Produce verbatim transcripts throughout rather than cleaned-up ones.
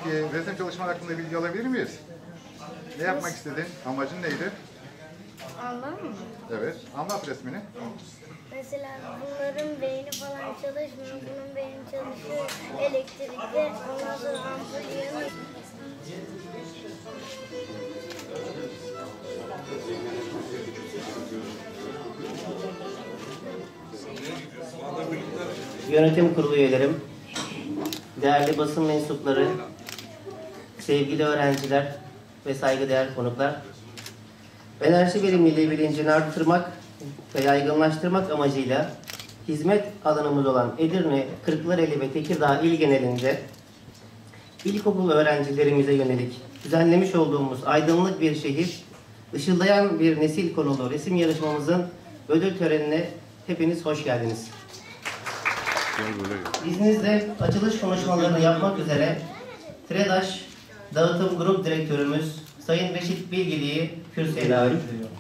Peki resim çalışman hakkında bilgi alabilir miyiz? Ne yapmak istedin? Amacın neydi? Anlam mı? Evet. Anlat resmini. Mesela bunların beyni falan çalışmıyor. Bunun beyni çalışıyor elektrikle. Ondan sonra ampul yanıyor. Yönetim kurulu üyelerim, değerli basın mensupları, sevgili öğrenciler ve saygıdeğer konuklar, enerji verimliliği bilincini arttırmak ve yaygınlaştırmak amacıyla hizmet alanımız olan Edirne, Kırklareli ve Tekirdağ il genelinde ilkokul öğrencilerimize yönelik düzenlemiş olduğumuz aydınlık bir şehir, ışıldayan bir nesil konulu resim yarışmamızın ödül törenine hepiniz hoş geldiniz. İzninizle açılış konuşmalarını yapmak üzere TREDAŞ Dağıtım Grup Direktörümüz Sayın Reşit Bilgili'yi kürsüye davet ediyorum.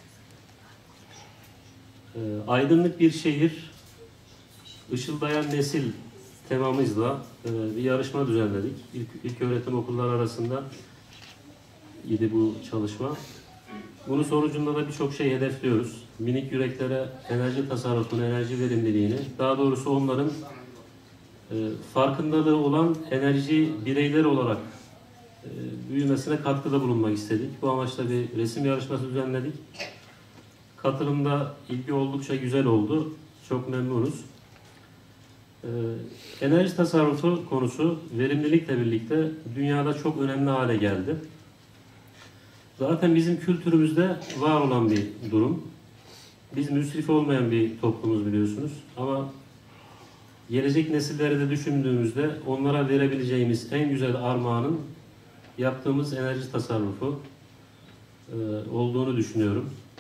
Aydınlık bir şehir, ışıldayan nesil temamızla bir yarışma düzenledik. İlk, ilk öğretim okulları arasında idi bu çalışma. Bunun sonucunda da birçok şey hedefliyoruz. Minik yüreklere enerji tasarrufunu, enerji verimliliğini, daha doğrusu onların e, farkındalığı olan enerji bireyleri olarak e, büyümesine katkıda bulunmak istedik. Bu amaçla bir resim yarışması düzenledik. Katılımda ilgi oldukça güzel oldu. Çok memnunuz. E, enerji tasarrufu konusu verimlilikle birlikte dünyada çok önemli hale geldi. Zaten bizim kültürümüzde var olan bir durum. Biz müsrif olmayan bir toplumuz biliyorsunuz. Ama gelecek nesilleri de düşündüğümüzde onlara verebileceğimiz en güzel armağanın yaptığımız enerji tasarrufu e, olduğunu düşünüyorum.